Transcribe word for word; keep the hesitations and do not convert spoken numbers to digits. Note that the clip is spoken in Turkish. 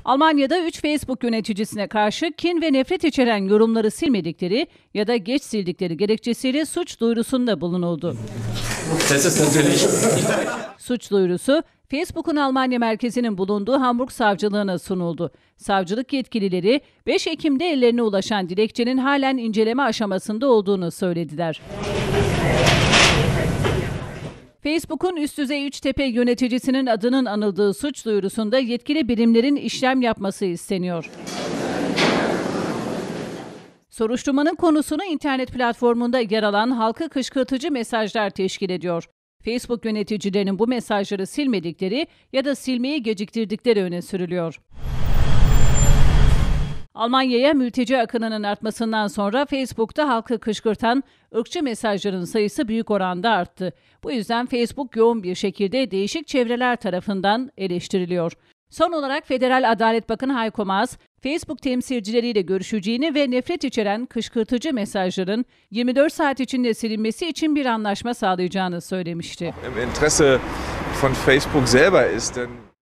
Almanya'da üç Facebook yöneticisine karşı kin ve nefret içeren yorumları silmedikleri ya da geç sildikleri gerekçesiyle suç duyurusunda bulunuldu. Suç duyurusu, Facebook'un Almanya merkezinin bulunduğu Hamburg Savcılığına sunuldu. Savcılık yetkilileri beş Ekim'de ellerine ulaşan dilekçenin halen inceleme aşamasında olduğunu söylediler. Facebook'un üst düzey Üçtepe yöneticisinin adının anıldığı suç duyurusunda yetkili birimlerin işlem yapması isteniyor. Soruşturmanın konusunu internet platformunda yer alan halkı kışkırtıcı mesajlar teşkil ediyor. Facebook yöneticilerinin bu mesajları silmedikleri ya da silmeyi geciktirdikleri öne sürülüyor. Almanya'ya mülteci akınının artmasından sonra Facebook'ta halkı kışkırtan ırkçı mesajların sayısı büyük oranda arttı. Bu yüzden Facebook yoğun bir şekilde değişik çevreler tarafından eleştiriliyor. Son olarak Federal Adalet Bakanı Heiko Maas, Facebook temsilcileriyle görüşeceğini ve nefret içeren kışkırtıcı mesajların yirmi dört saat içinde silinmesi için bir anlaşma sağlayacağını söylemişti. Im Interesse von Facebook selber ist, denn